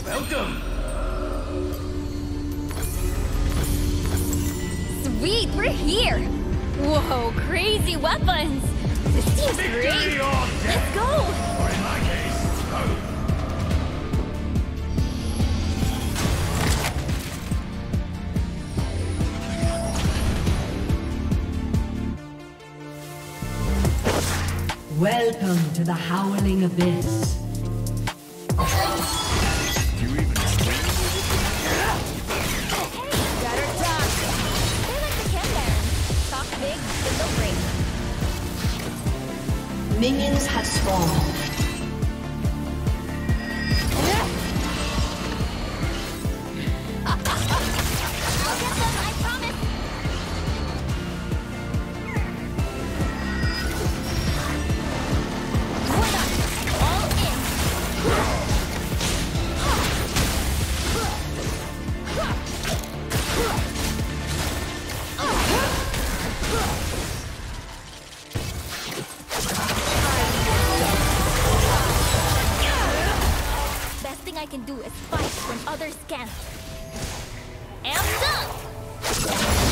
Welcome! Sweet, we're here! Whoa, crazy weapons! This seems great! Let's go! Or in my case, go! Welcome to the Howling Abyss. Minions have spawned. I can do is fight when others can't. Amped up!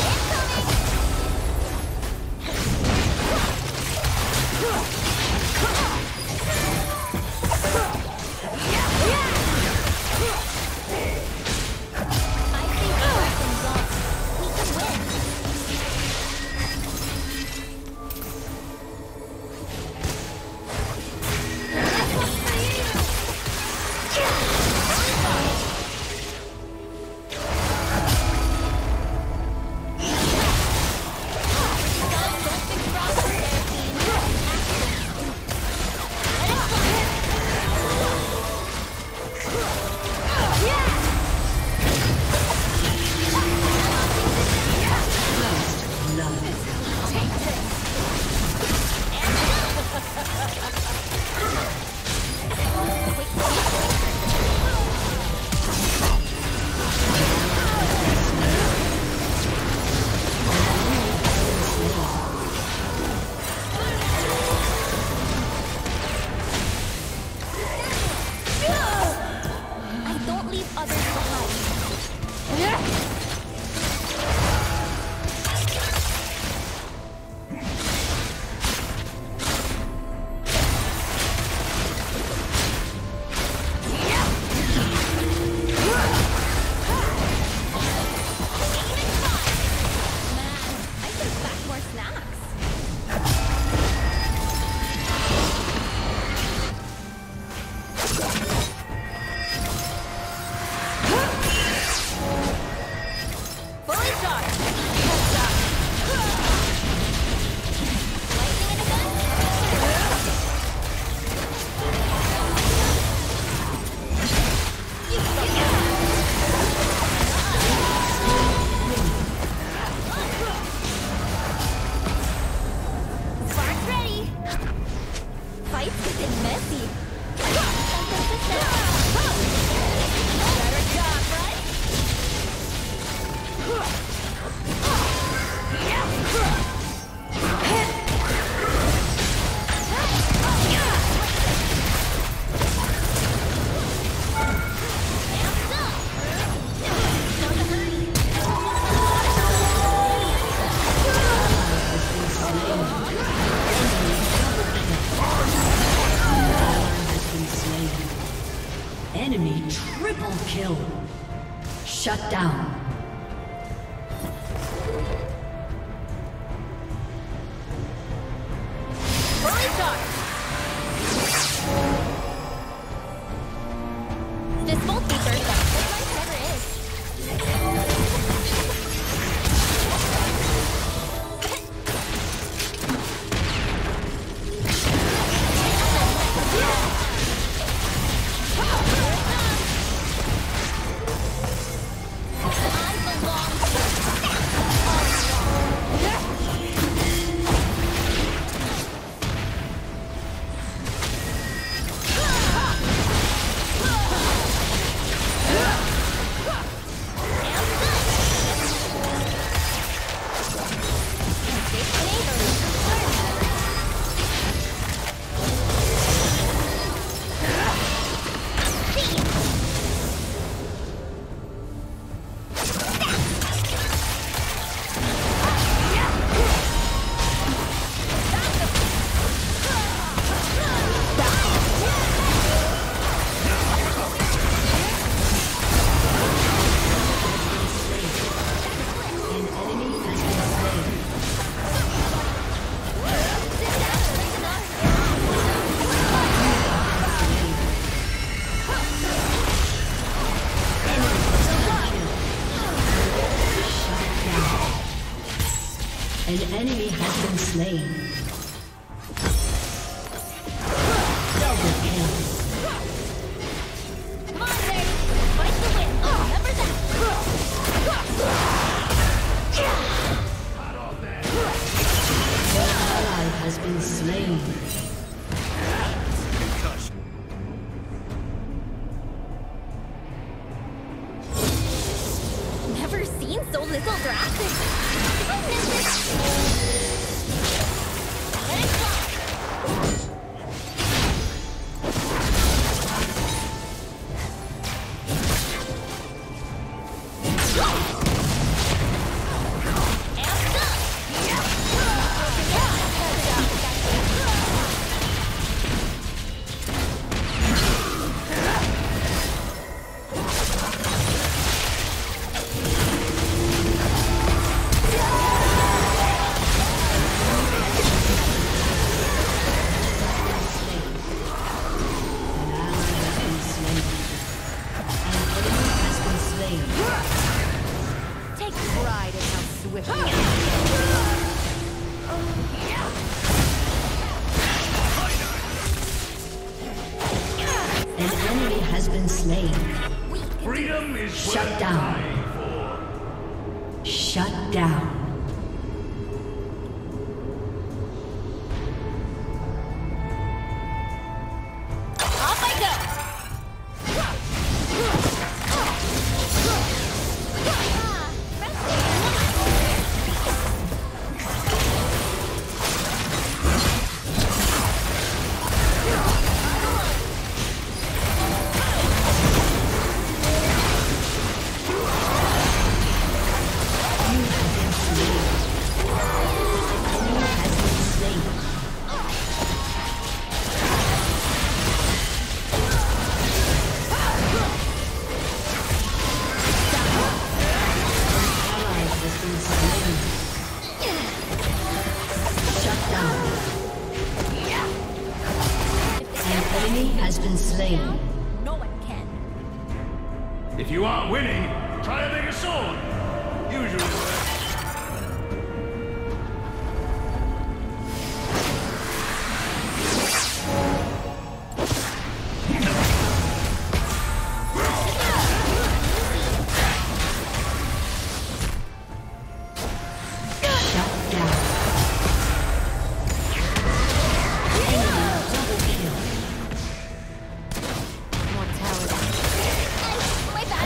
Enemy triple kill. Shut down. Fully charged. This won't be third best. This never is. enemy has been slain. Double kill. Come on, Larry. Fight to win. Remember that. Your ally has been slain. Never seen so little graphics. Did I miss this? Let it fly. Take pride in how swiftly. An enemy has been slain. Freedom is Shut worth down. dying for. Shut down. Off I go. Has been slain. No one can. If you aren't winning, try a bigger sword. Usually works. My bad.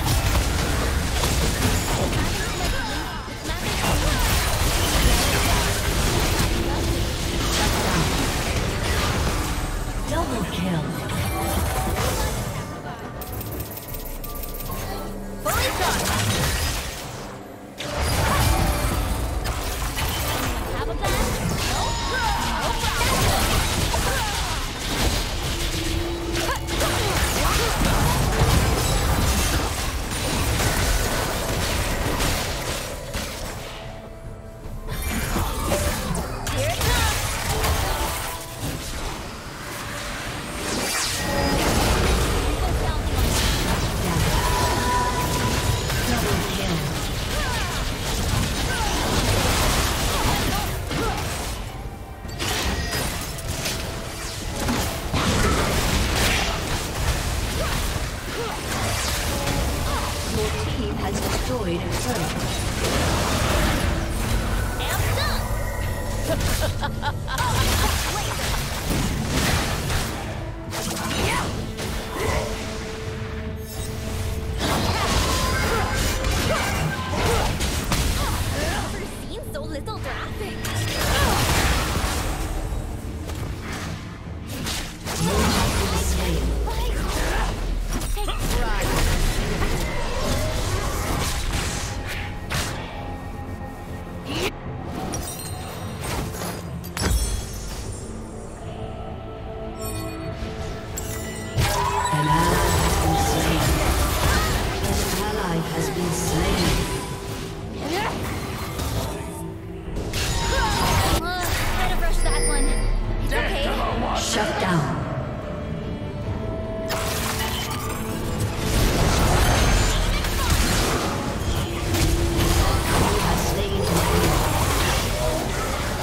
Double kill. Fully charged. Have a plan? No? No Here it comes. Double kill. Your team has destroyed a turret. Never seen so little graphics. Take pride. An ally has been slain. Might have rushed that one. It's okay. Shut down. You have slain an enemy.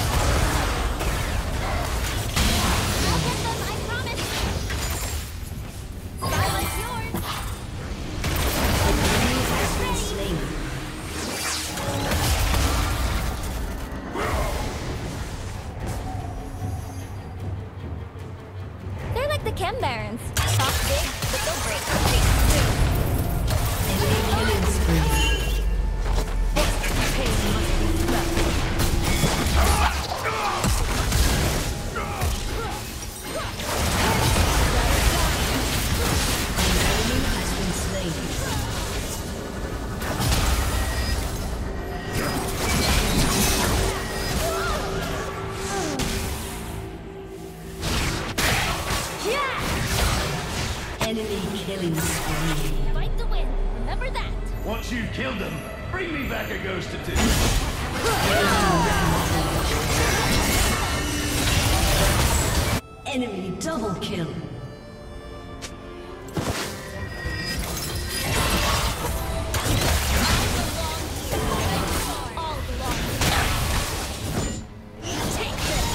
Chem Barons. Talk big, but they'll break. Big. Enemy killing spree. Pain must be felt. An enemy has been slain. Enemy killing spree. Fight to win. Remember that. Once you've killed them, bring me back a ghost or two. Enemy double kill. All belong to you. Take this.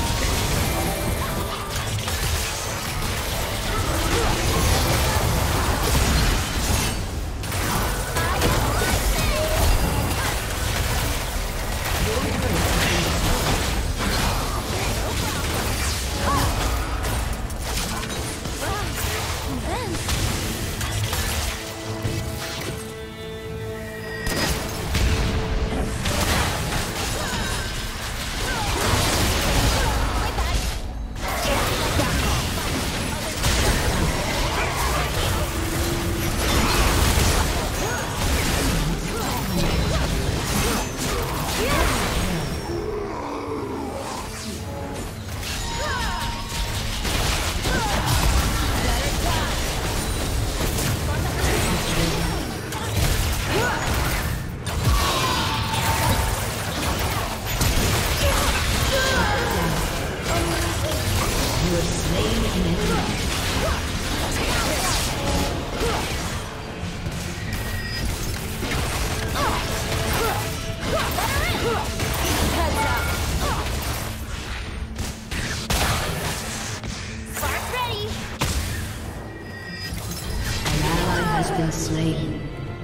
Spark ready. An ally has been slain.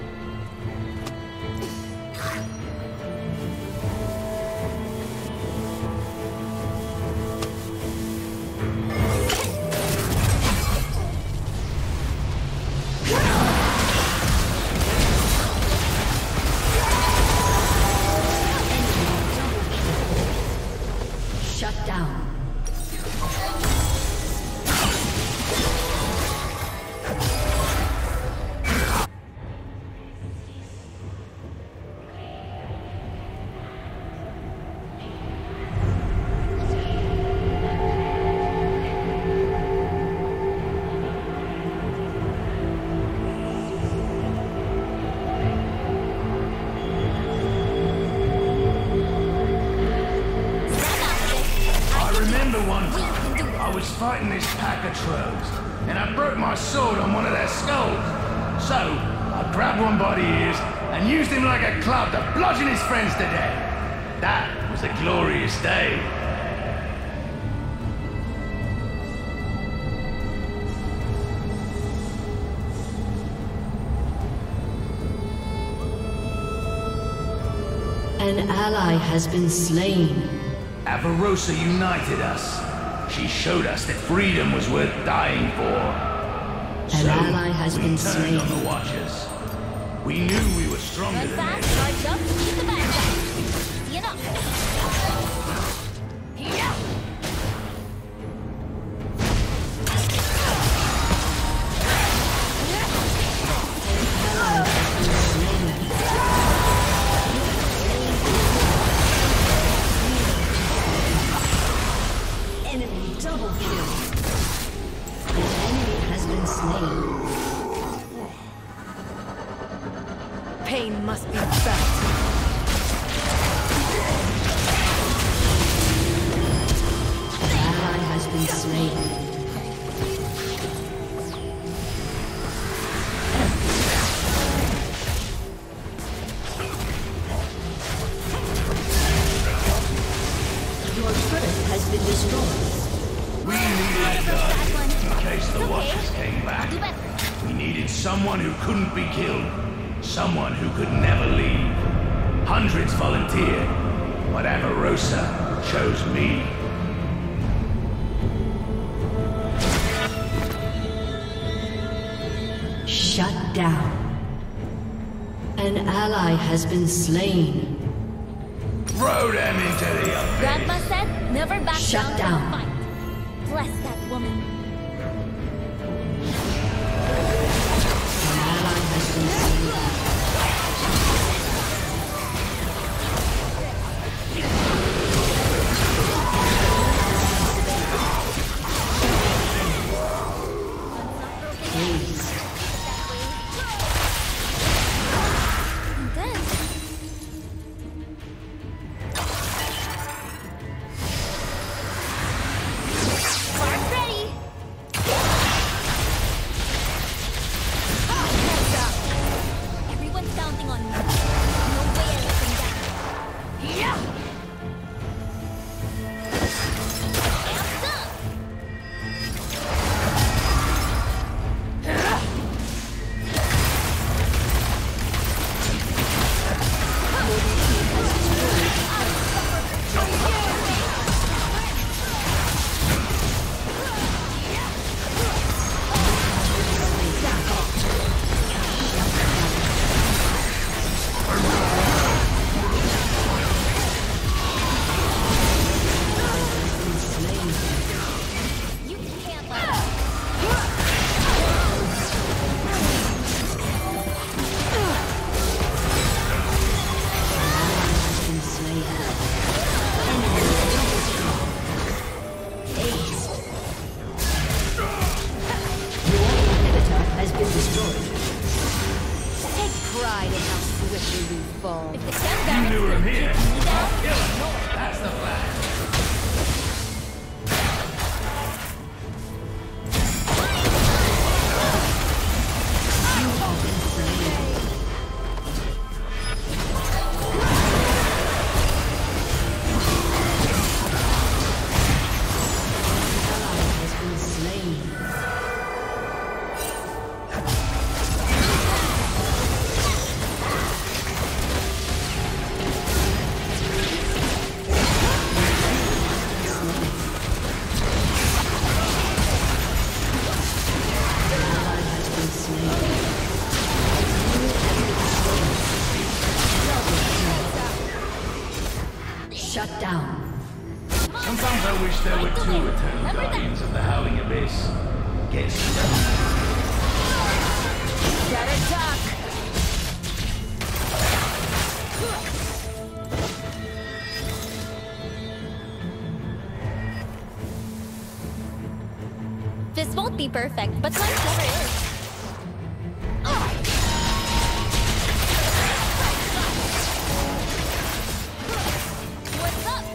Shut down. I was fighting this pack of trolls, and I broke my sword on one of their skulls. So, I grabbed one by the ears and used him like a club to bludgeon his friends to death. That was a glorious day. An ally has been slain. Avarosa united us. She showed us that freedom was worth dying for. An ally has been we slain. turned on the Watchers. We knew we were stronger Run than fast, they. charge up, keep the back back. See enough. Yeah. Enemy double kill. An enemy has been slain. Pain must be felt. An ally has been slain. Your turret has been destroyed. We needed a gun in case the Watchers came back. Do better. We needed someone who couldn't be killed. Someone who could never leave. Hundreds volunteered, but Avarosa chose me. down. An ally has been slain. Throw them into the abyss. Grandma said, never back Shut down down. from a fight. Bless that woman. An ally has been slain. Good. Mark ready. Heads up. Everyone's counting on me. No way I let them down. Yeah. Amped up. You can't let Has been slain. Enemy double kill. Ace. Your inhibitor has been destroyed. take pride in how swiftly we fall. If the Ken You Barracks knew him can here. keep me down, I'll kill him. That's the plan. You have been slain. Ally has been slain. Ally has been slain. Shut down. Sometimes I wish there were two eternal guardians of the Howling Abyss. Get stuck. better talk. This won't be perfect, but life never is. What's up?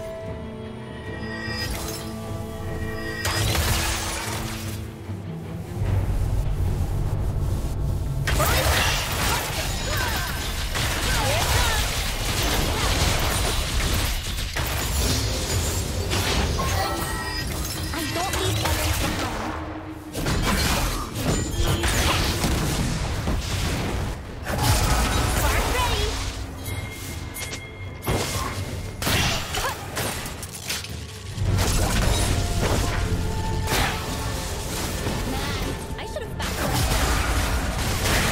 I don't leave others behind. Spark ready. Man, I should have backed away.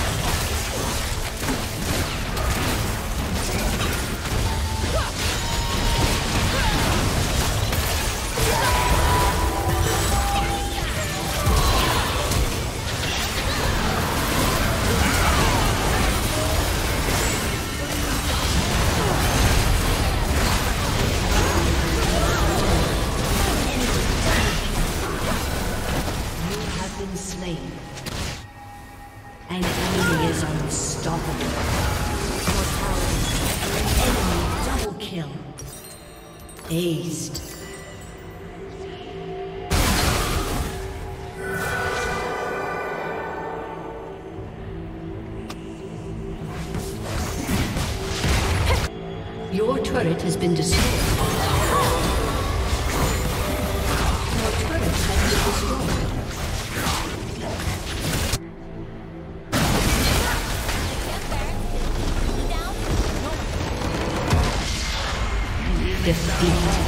You have been slain. An enemy is unstoppable. Mortality. Enemy double kill. Aced. Your turret has been destroyed. Your turret has been destroyed. Defeat.